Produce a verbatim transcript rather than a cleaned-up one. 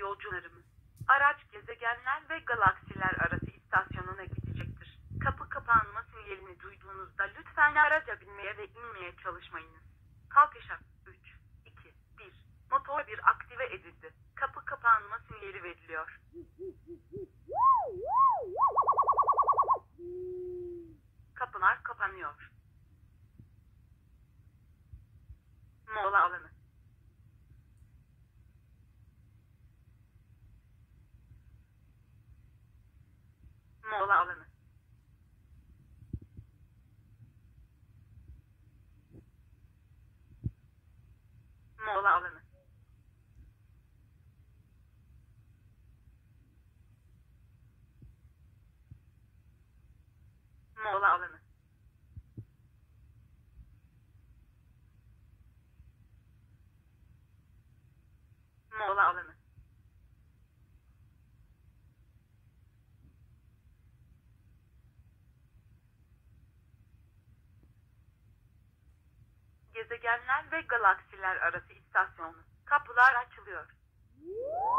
yolcularımız. Araç gezegenler ve galaksiler arası istasyonuna gidecektir. Kapı kapanma sinyalini duyduğunuzda lütfen araca binmeye ve inmeye çalışmayınız. Kalkışa üç, iki, bir. Motor bir aktive edildi. Kapı kapanma sinyali veriliyor. Kapılar kapanıyor. Mola alanı. Mola alanı. Mola alanı. Mola alanı. Mola alanı. Gezegenler ve galaksiler arası istasyonu. Kapılar açılıyor.